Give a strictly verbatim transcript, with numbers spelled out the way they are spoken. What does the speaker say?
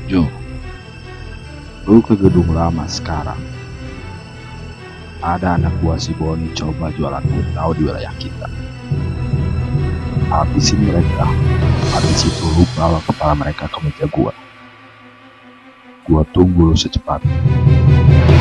Jo, lu ke gedung lama sekarang. Ada anak buah si Boni coba jualan tahu di wilayah kita. Habisin mereka. Habis itu lu bawa kepala mereka ke meja gua. Gua tunggu lu secepatnya.